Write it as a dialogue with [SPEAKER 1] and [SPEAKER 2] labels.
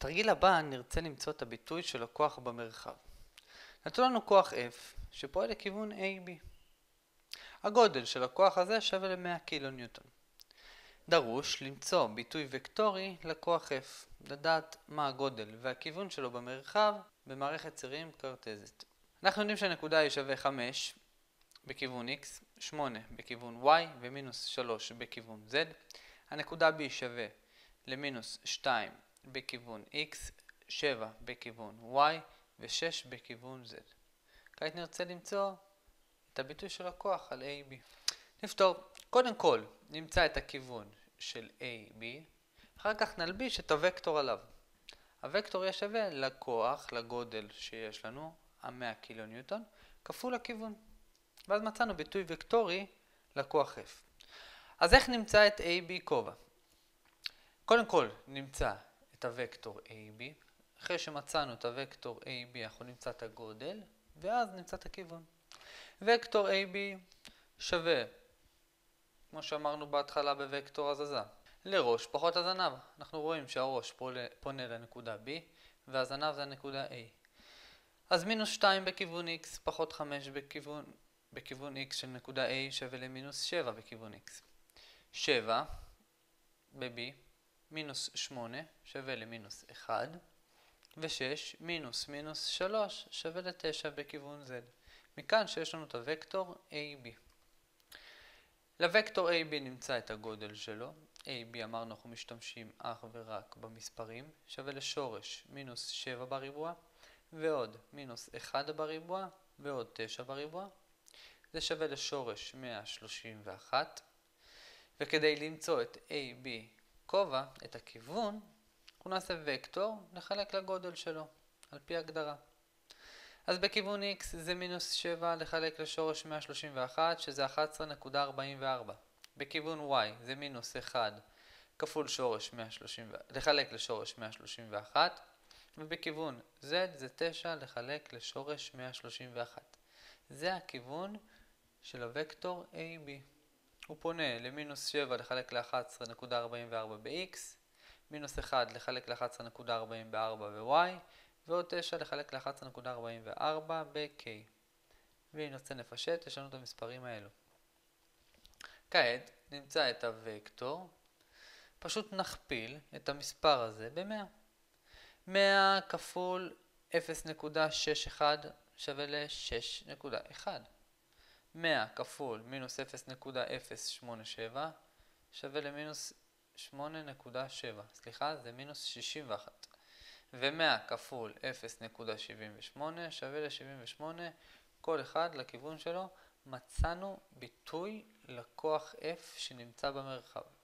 [SPEAKER 1] בתרגיל הבא נרצה למצוא את הביטוי של הכוח במרחב. נתנו לנו כוח F שפועל לכיוון AB. הגודל של הכוח הזה שווה ל-100 קילו-ניוטון. דרוש למצוא ביטוי וקטורי לכוח F, לדעת מה הגודל והכיוון שלו במרחב במערכת צירים קרטזית. אנחנו יודעים שהנקודה היא שווה 5 בכיוון X, 8 בכיוון Y ומינוס 3 בכיוון Z. הנקודה B שווה למינוס 2 בכיוון X, 7 בכיוון Y ו-6 בכיוון Z. כעת נרצה למצוא את הביטוי של הכוח על AB. נפתור. קודם כל נמצא את הכיוון של AB, אחר כך נלביש את הוקטור עליו. הוקטור יהיה שווה לכוח, לגודל שיש לנו, ה-100 קילו-ניוטון, כפול הכיוון. ואז מצאנו ביטוי וקטורי לכוח F. אז איך נמצא את AB כובע? קודם כל נמצא את הוקטור AB. אחרי שמצאנו את הוקטור AB אנחנו נמצא את הגודל, ואז נמצא את הכיוון. וקטור AB שווה, כמו שאמרנו בהתחלה בוקטור הזזה, לראש פחות הזנב. אנחנו רואים שהראש פונה לנקודה B, והזנב זה הנקודה A. אז מינוס 2 בכיוון X פחות 5 בכיוון X של נקודה A שווה למינוס 7 בכיוון X. 7 ב-B מינוס 8 שווה למינוס 1, ו-6 מינוס מינוס 3 שווה ל-9 בכיוון Z. מכאן שיש לנו את הוקטור AB. לוקטור AB נמצא את הגודל שלו. AB אמרנו אנחנו משתמשים אך ורק במספרים, שווה לשורש מינוס 7 בריבוע, ועוד מינוס 1 בריבוע, ועוד 9 בריבוע. זה שווה לשורש 131. וכדי למצוא את AB כובע, את הכיוון, אנחנו נעשה וקטור לחלק לגודל שלו, על פי הגדרה. אז בכיוון X זה מינוס 7 לחלק לשורש 131, שזה 11.44. בכיוון Y זה מינוס 1 כפול שורש 131, לחלק לשורש 131. ובכיוון Z זה 9 לחלק לשורש 131. זה הכיוון של הוקטור AB. הוא פונה למינוס 7 לחלק ל-11.44 ב-X, מינוס 1 לחלק ל-11.44 ב-Y, ועוד 9 לחלק ל-11.44 ב-K. ואם נרצה נפשט, יש לנו את המספרים האלו. כעת נמצא את הוקטור, פשוט נכפיל את המספר הזה ב-100. 100 כפול 0.61 שווה ל-6.1. 100 כפול מינוס 0.087 שווה למינוס 8.7. סליחה, זה מינוס 61. ו-100 כפול 0.78 שווה ל-78. כל אחד לכיוון שלו. מצאנו ביטוי לכוח F שנמצא במרחב.